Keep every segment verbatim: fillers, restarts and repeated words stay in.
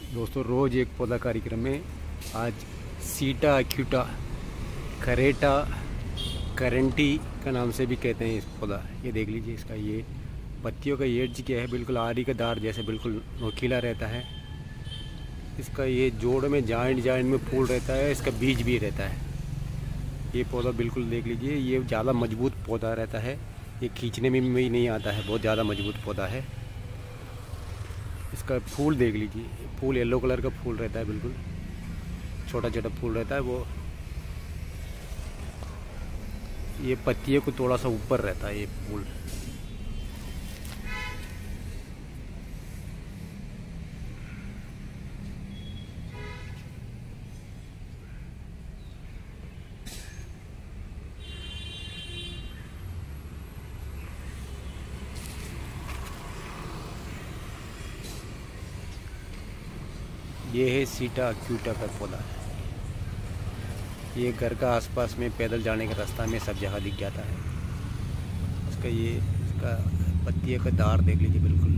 दोस्तों रोज़ एक पौधा कार्यक्रम में आज सीटा एक्यूटा करेटा करेंटी का नाम से भी कहते हैं इस पौधा। ये देख लीजिए, इसका ये पत्तियों का एज क्या है, बिल्कुल आरी का दार जैसे बिल्कुल नोकीला रहता है। इसका ये जोड़ में जॉइंट जॉइंट में फूल रहता है, इसका बीज भी रहता है। ये पौधा बिल्कुल देख लीजिए, ये ज़्यादा मजबूत पौधा रहता है, ये खींचने में भी नहीं आता है, बहुत ज़्यादा मजबूत पौधा है। इसका फूल देख लीजिए, फूल येलो कलर का फूल रहता है, बिल्कुल छोटा छोटा फूल रहता है वो। ये पत्तियों को थोड़ा सा ऊपर रहता है ये फूल। ये है सीटा एक्यूटा का पौधा। ये घर का आसपास में पैदल जाने का रास्ता में सब जगह दिख जाता है। इसका ये इसका पत्तियों का दार देख लीजिए, बिल्कुल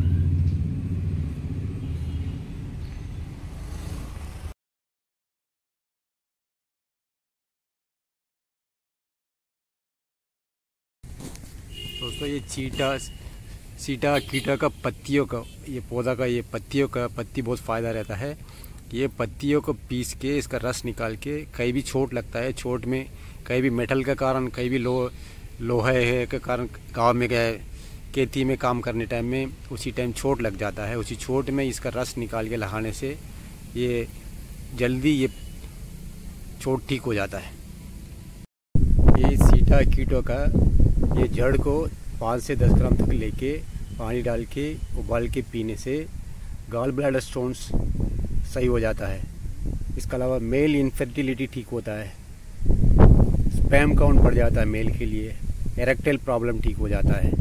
दोस्तों ये चीटा सीटा कीटा का पत्तियों का ये पौधा का ये पत्तियों का पत्ती बहुत फ़ायदा रहता है। ये पत्तियों को पीस के इसका रस निकाल के, कहीं भी चोट लगता है, चोट में कहीं भी मेटल के कारण, कहीं भी लो लोहे है के कारण गांव में गए खेती में काम करने टाइम में उसी टाइम चोट लग जाता है, उसी चोट में इसका रस निकाल के लगाने से ये जल्दी ये चोट ठीक हो जाता है। ये सीटा कीटों का ये जड़ को पाँच से दस ग्राम तक लेके पानी डाल के उबाल के पीने से गॉल ब्लैडर स्टोन्स सही हो जाता है। इसके अलावा मेल इनफर्टिलिटी ठीक होता है, स्पर्म काउंट बढ़ जाता है मेल के लिए, इरेक्टाइल प्रॉब्लम ठीक हो जाता है।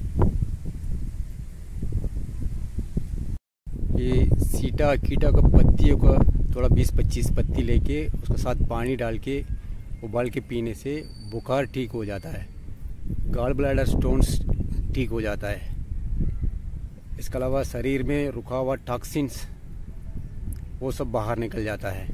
ये सीटा कीटा का पत्तियों का थोड़ा बीस पच्चीस पत्ती लेके उसके साथ पानी डाल के उबाल के पीने से बुखार ठीक हो जाता है, गॉल ब्लैडर स्टोन्स ठीक हो जाता है। इसके अलावा शरीर में रुका हुआ टॉक्सिन्स वो सब बाहर निकल जाता है।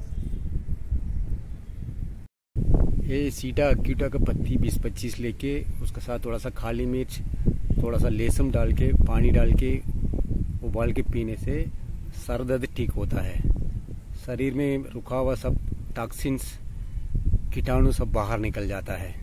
ये सीटा एक्यूटा का पत्ती बीस पच्चीस लेके उसके साथ थोड़ा सा काली मिर्च, थोड़ा सा लहसुन डाल के पानी डाल के उबाल के पीने से सर दर्द ठीक होता है। शरीर में रुका हुआ सब टॉक्सिन्स कीटाणु सब बाहर निकल जाता है।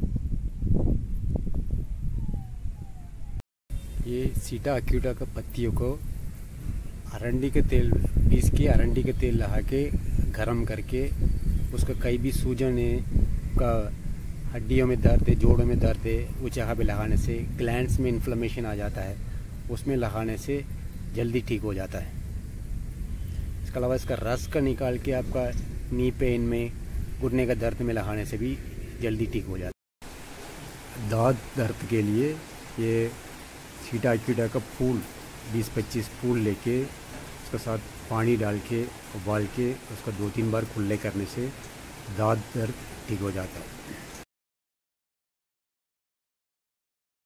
ये सीटा एक्यूटा का पत्तियों को अरंडी के तेल पीस के अरंडी के तेल लगा के गरम करके उसका कहीं भी सूजन है का हड्डियों में दर्द है, जोड़ों में दर्द है, उस जगह पे लगाने से ग्लैंड्स में इन्फ्लेमेशन आ जाता है, उसमें लगाने से जल्दी ठीक हो जाता है। इसके अलावा इसका रस का निकाल के आपका नी पेन में, घुटने का दर्द में लगाने से भी जल्दी ठीक हो जाता है। दांत दर्द के लिए ये सीटा एक्यूटा का फूल बीस पच्चीस फूल लेके उसके साथ पानी डाल के उबाल के उसका दो तीन बार कुल्ले करने से दांत दर्द ठीक हो जाता है।